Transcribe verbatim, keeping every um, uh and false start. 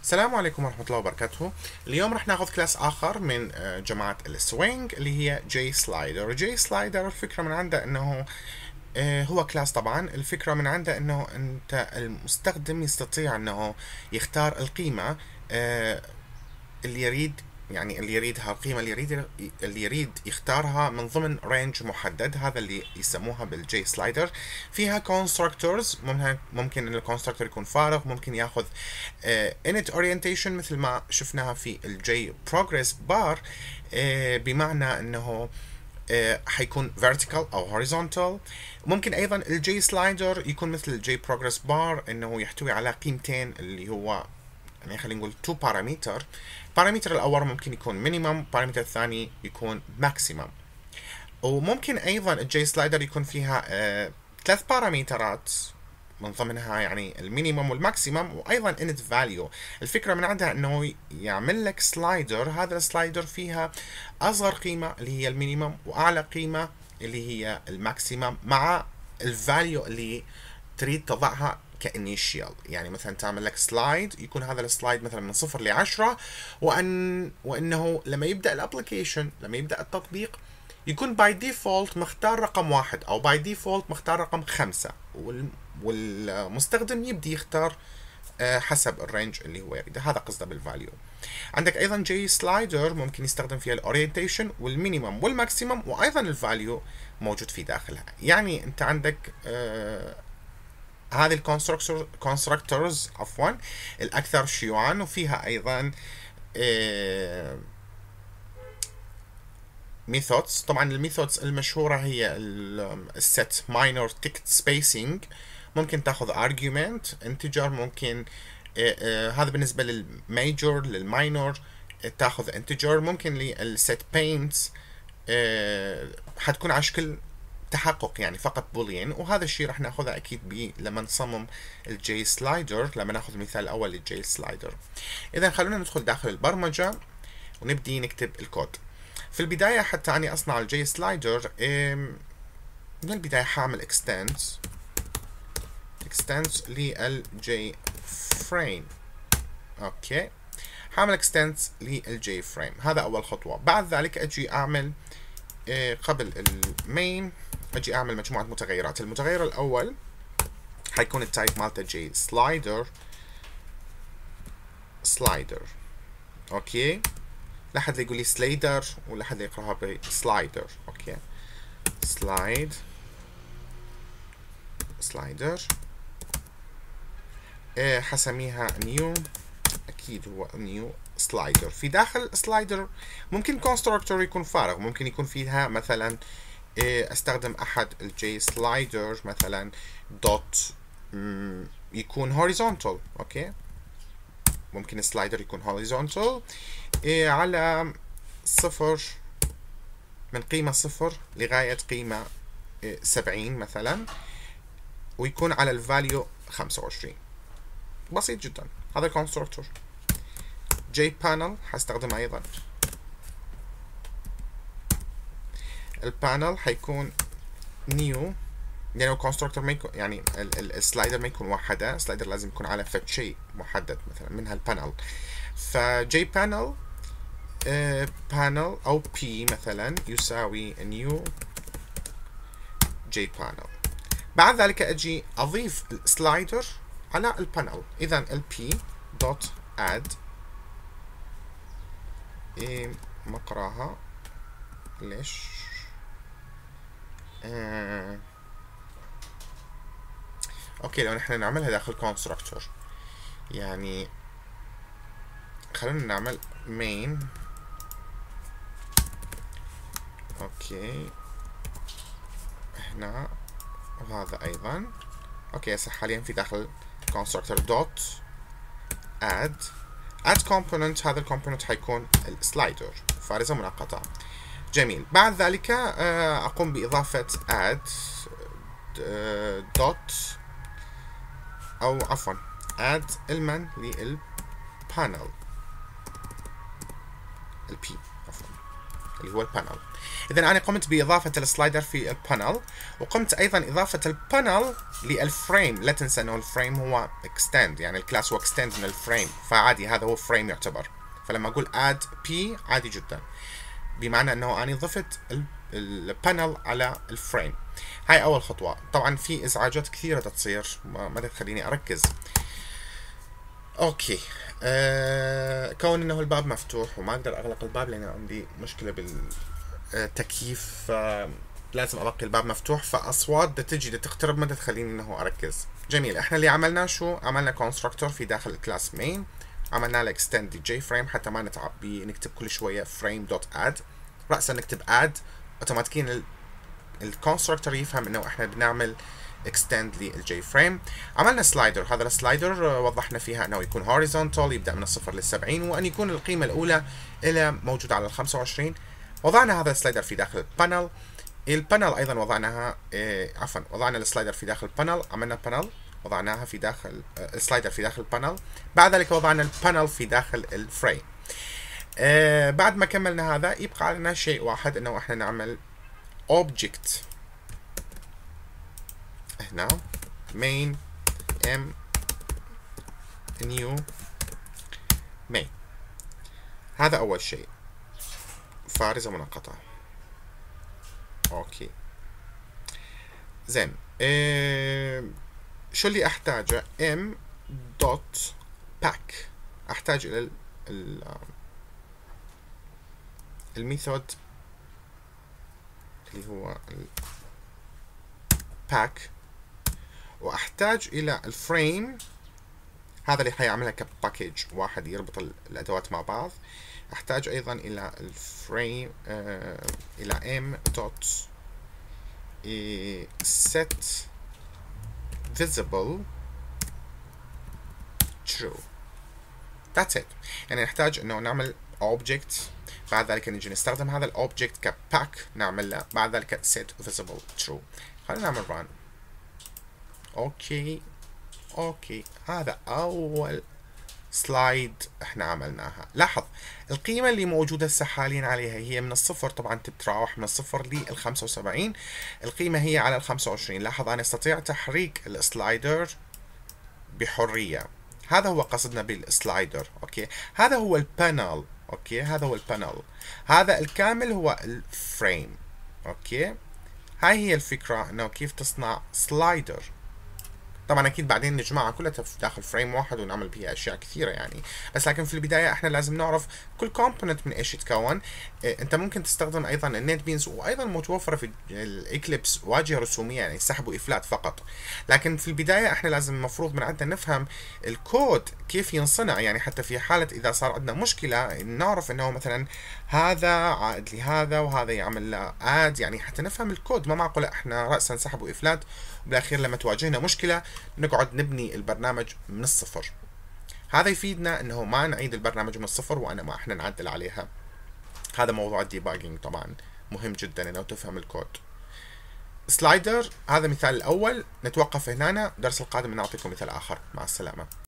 السلام عليكم ورحمة الله وبركاته. اليوم رح ناخذ كلاس آخر من جماعة السوينج اللي هي جي سلايدر. جي سلايدر الفكرة من عنده انه هو كلاس، طبعا الفكرة من عنده انه انت المستخدم يستطيع انه يختار القيمة اللي يريد، يعني اللي يريدها، القيمة اللي يريد اللي يريد يختارها من ضمن رينج محدد. هذا اللي يسموها بالجي سلايدر. فيها كونستراكتورز، ممكن ان الكونستراكتور يكون فارغ، ممكن ياخذ انت اورينتيشن مثل ما شفناها في الجي بروجريس بار، بمعنى انه حيكون vertical او horizontal. ممكن ايضا الجي سلايدر يكون مثل الجي بروجريس بار، انه يحتوي على قيمتين اللي هو يعني خلينا نقول تو بارامتر. البارامتر الاول ممكن يكون مينيمم، البارامتر الثاني يكون ماكسيمم. وممكن ايضا الجي سلايدر يكون فيها آه ثلاث بارامترات من ضمنها يعني المينيمم والماكسيمم، وايضا انت فاليو. الفكره من عندها انه يعمل لك سلايدر، هذا السلايدر فيها اصغر قيمه اللي هي المينيمم واعلى قيمه اللي هي الماكسيمم، مع الفاليو اللي تريد تضعها كانيشيال. يعني مثلا تعمل لك سلايد، يكون هذا السلايد مثلا من صفر لعشرة، وان وانه لما يبدا الابلكيشن، لما يبدا التطبيق، يكون باي ديفولت مختار رقم واحد او باي ديفولت مختار رقم خمسة، والمستخدم يبدي يختار حسب الرينج اللي هو يريده. هذا قصده بالفاليو. عندك ايضا جي سلايدر ممكن يستخدم فيها الاورينتيشن والمينيمم والماكسيمم، وايضا الفاليو موجود في داخلها. يعني انت عندك آه هذه الكونستراكتورز عفوا الاكثر شيوعا، وفيها ايضا آه ميثودز. طبعا الميثودز المشهورة هي الست ماينور تكت سبيسنج، ممكن تاخذ argument integer، ممكن آه آه هذا بالنسبة للميجور. للماينور تاخذ integer. ممكن للست بينتس آه حتكون على شكل تحقق، يعني فقط بوليان، وهذا الشيء راح ناخذه اكيد بي لما نصمم الجي سلايدر، لما ناخذ المثال الاول للجي سلايدر. اذا خلونا ندخل داخل البرمجة ونبدي نكتب الكود. في البداية حتى أني أصنع الجي سلايدر، من البداية حاعمل extends extends للجي فريم. أوكي، حاعمل extends للجي فريم. هذا أول خطوة. بعد ذلك أجي أعمل قبل المين أجي أعمل مجموعة متغيرات. المتغير الأول حيكون التايب مالته جي سلايدر سلايدر. أوكي، لا حد يقول لي سلايدر ولا حد يقراها بسلايدر. اوكي، سلايد سلايدر. إيه حسميها نيو، اكيد هو نيو سلايدر. في داخل سلايدر ممكن كونستراكتور يكون فارغ، ممكن يكون فيها مثلا إيه استخدم احد الجي سلايدر مثلا دوت يكون هوريزونتال. اوكي، ممكن السلايدر يكون هوريزونتال إيه على صفر، من قيمة صفر لغاية قيمة إيه سبعين مثلا، ويكون على الفاليو خمسة وعشرين. بسيط جدا. هذا الكونستراكتور. جي بانل حستخدم ايضا. البانل حيكون نيو، يعني الكونستراكتور ما يكون، يعني السلايدر ما يكون وحده، السلايدر لازم يكون على فد شيء محدد مثلا منها البانل. فجي بانل بانل او بي مثلا يساوي نيو جي بانل. بعد ذلك اجي اضيف السلايدر على البانل. اذا البي دوت اد ايه مقراها ليش آه. اوكي، لو نحن نعملها داخل كونستراكتور، يعني خلونا نعمل main. اوكي هنا، وهذا ايضا. اوكي هسه حاليا في داخل constructor dot add add component. هذا الكومبوننت حيكون السلايدر، فارزة منقطة. جميل. بعد ذلك اقوم باضافة add dot او عفوا add element للبانل البي عفوا. اللي هو البانل. اذا انا قمت باضافه السلايدر في البانل، وقمت ايضا اضافه البانل للفريم. لا تنسى انه الفريم هو اكستند، يعني الكلاس هو اكستند من الفريم، فعادي هذا هو فريم يعتبر. فلما اقول اد بي عادي جدا، بمعنى انه انا ضفت البانل على الفريم. هاي اول خطوه. طبعا في ازعاجات كثيره تصير ما تخليني اركز. اوكي، آه كون انه الباب مفتوح وما اقدر اغلق الباب لان عندي مشكله بالتكييف، آه لازم ابقي الباب مفتوح، فاصوات بدها تجي بدها تقترب ما تخليني انه اركز. جميل. احنا اللي عملناه شو؟ عملنا كونستراكتور في داخل الكلاس مين، عملنا له اكستند جي فريم حتى ما نتعب بنكتب كل شويه فريم دوت اد. راسا نكتب اد اوتوماتيكيا الكونستراكتور يفهم انه احنا بنعمل اكستند للجي فريم. عملنا سلايدر، هذا السلايدر وضحنا فيها انه يكون هوريزونتال، يبدا من الصفر للسبعين، وان يكون القيمه الاولى الى موجوده على الخمسة وعشرين. وضعنا هذا السلايدر في داخل البانل. البانل ايضا وضعناها إيه عفوا وضعنا السلايدر في داخل البانل، عملنا بانل وضعناها في داخل السلايدر في داخل البانل. بعد ذلك وضعنا البانل في داخل الفريم. آه بعد ما كملنا هذا يبقى لنا شيء واحد، انه احنا نعمل object هنا main m new main. هذا اول شيء، فارزة منقطة. اوكي زين. إيه شو اللي احتاجه؟ m dot pack. احتاج الى ال الميثود اللي هو pack، واحتاج الى الفريم هذا اللي حيعملها كباكيج واحد يربط الادوات مع بعض. احتاج ايضا الى الفريم آه الى m dot set visible true. that's it. يعني نحتاج انه نعمل object، بعد ذلك نجي نستخدم هذا الاوبجكت كباك، نعمل له بعد ذلك set visible true. خلينا نعمل run. اوكي اوكي هذا اول سلايد احنا عملناها. لاحظ القيمة اللي موجودة هسه حاليا عليها هي من الصفر، طبعا تتراوح من الصفر لل خمسة وسبعين، القيمة هي على ال خمسة وعشرين. لاحظ انا استطيع تحريك السلايدر بحرية، هذا هو قصدنا بالسلايدر. اوكي هذا هو البانل. اوكي هذا هو البانل، هذا الكامل هو الفريم. اوكي هاي هي الفكرة انه كيف تصنع سلايدر. طبعا اكيد بعدين نجمعها كلها في داخل فريم واحد ونعمل بيها اشياء كثيره يعني، بس لكن في البدايه احنا لازم نعرف كل كومبوننت من ايش يتكون. إيه انت ممكن تستخدم ايضا النت بينز، وايضا متوفره في الاكليبس واجهه رسوميه يعني سحب وافلات فقط. لكن في البدايه احنا لازم المفروض من عندنا نفهم الكود كيف ينصنع، يعني حتى في حاله اذا صار عندنا مشكله نعرف انه مثلا هذا عائد لهذا وهذا يعمل له اد، يعني حتى نفهم الكود. ما معقول احنا راسا سحب وافلات وبالاخير لما تواجهنا مشكله نقعد نبني البرنامج من الصفر. هذا يفيدنا انه ما نعيد البرنامج من الصفر وانا ما احنا نعدل عليها. هذا موضوع الديباجينج طبعا مهم جدا انه تفهم الكود. سلايدر هذا مثال الاول، نتوقف هنا، درس القادم نعطيكم مثال اخر. مع السلامه.